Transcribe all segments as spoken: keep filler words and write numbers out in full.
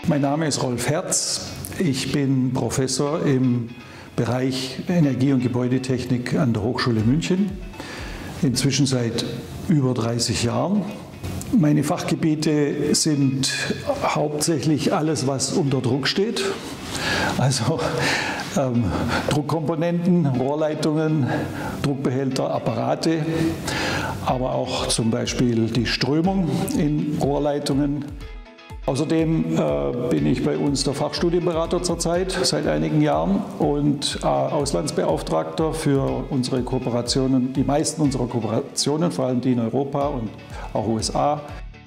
Mein Name ist Rolf Herz. Ich bin Professor im Bereich Energie- und Gebäudetechnik an der Hochschule München, inzwischen seit über dreißig Jahren. Meine Fachgebiete sind hauptsächlich alles, was unter Druck steht, also ähm, Druckkomponenten, Rohrleitungen, Druckbehälter, Apparate, aber auch zum Beispiel die Strömung in Rohrleitungen. Außerdem äh, bin ich bei uns der Fachstudienberater zurzeit seit einigen Jahren und äh, Auslandsbeauftragter für unsere Kooperationen, die meisten unserer Kooperationen, vor allem die in Europa und auch U S A.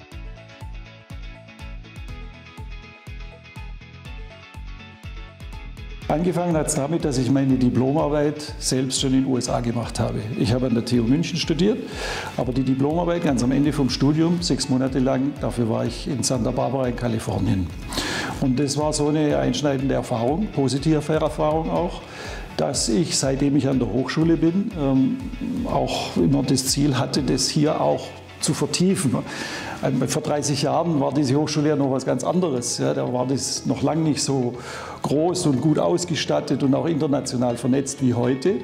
Angefangen hat es damit, dass ich meine Diplomarbeit selbst schon in den U S A gemacht habe. Ich habe an der T U München studiert, aber die Diplomarbeit ganz am Ende vom Studium, sechs Monate lang, dafür war ich in Santa Barbara in Kalifornien. Und das war so eine einschneidende Erfahrung, positive Erfahrung auch, dass ich, seitdem ich an der Hochschule bin, auch immer das Ziel hatte, das hier auch zu vertiefen. Vor dreißig Jahren war diese Hochschule ja noch was ganz anderes. Ja, da war das noch lange nicht so groß und gut ausgestattet und auch international vernetzt wie heute.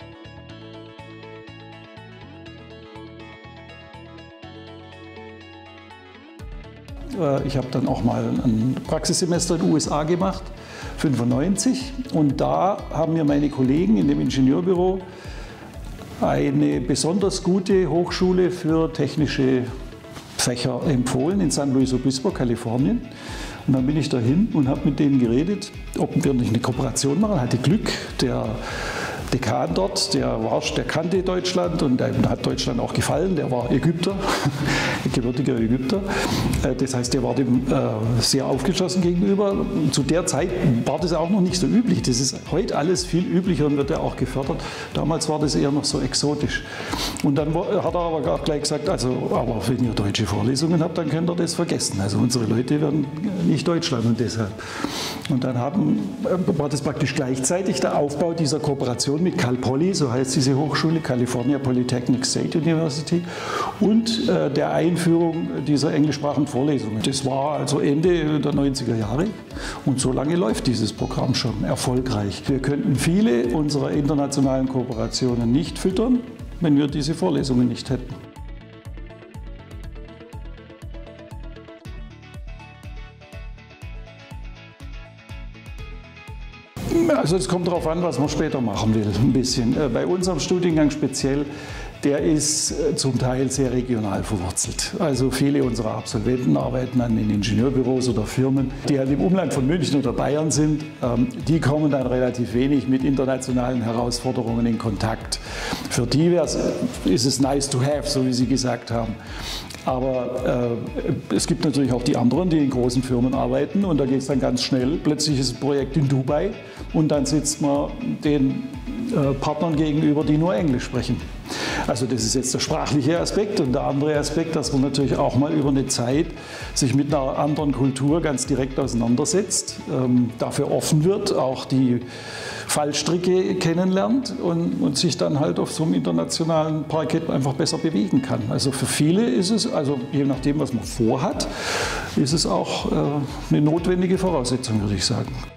Ich habe dann auch mal ein Praxissemester in den U S A gemacht, fünfundneunzig. Und da haben mir meine Kollegen in dem Ingenieurbüro eine besonders gute Hochschule für technische Fächer empfohlen in San Luis Obispo, Kalifornien. Und dann bin ich dahin und habe mit denen geredet, ob wir nicht eine Kooperation machen. Hatte Glück, der Dekan dort, der, war, der kannte Deutschland und der hat Deutschland auch gefallen. Der war Ägypter, gebürtiger Ägypter. Das heißt, der war dem äh, sehr aufgeschlossen gegenüber. Zu der Zeit war das auch noch nicht so üblich. Das ist heute alles viel üblicher und wird ja auch gefördert. Damals war das eher noch so exotisch. Und dann war, hat er aber auch gleich gesagt, also, aber wenn ihr deutsche Vorlesungen habt, dann könnt ihr das vergessen. Also unsere Leute werden nicht Deutschland und deshalb. Und dann haben, war das praktisch gleichzeitig der Aufbau dieser Kooperation mit Cal Poly, so heißt diese Hochschule, California Polytechnic State University, und äh, der Einführung dieser englischsprachigen Vorlesungen. Das war also Ende der neunziger Jahre und so lange läuft dieses Programm schon erfolgreich. Wir könnten viele unserer internationalen Kooperationen nicht füttern, wenn wir diese Vorlesungen nicht hätten. Also es kommt darauf an, was man später machen will, ein bisschen. Bei unserem Studiengang speziell, der ist zum Teil sehr regional verwurzelt. Also viele unserer Absolventen arbeiten an den Ingenieurbüros oder Firmen, die halt im Umland von München oder Bayern sind. Die kommen dann relativ wenig mit internationalen Herausforderungen in Kontakt. Für die ist es nice to have, so wie Sie gesagt haben. Aber äh, es gibt natürlich auch die anderen, die in großen Firmen arbeiten und da geht es dann ganz schnell. Plötzlich ist ein Projekt in Dubai und dann sitzt man den äh, Partnern gegenüber, die nur Englisch sprechen. Also das ist jetzt der sprachliche Aspekt und der andere Aspekt, dass man natürlich auch mal über eine Zeit sich mit einer anderen Kultur ganz direkt auseinandersetzt, ähm, dafür offen wird, auch die Fallstricke kennenlernt und, und sich dann halt auf so einem internationalen Parkett einfach besser bewegen kann. Also für viele ist es, also je nachdem, was man vorhat, ist es auch äh, eine notwendige Voraussetzung, würde ich sagen.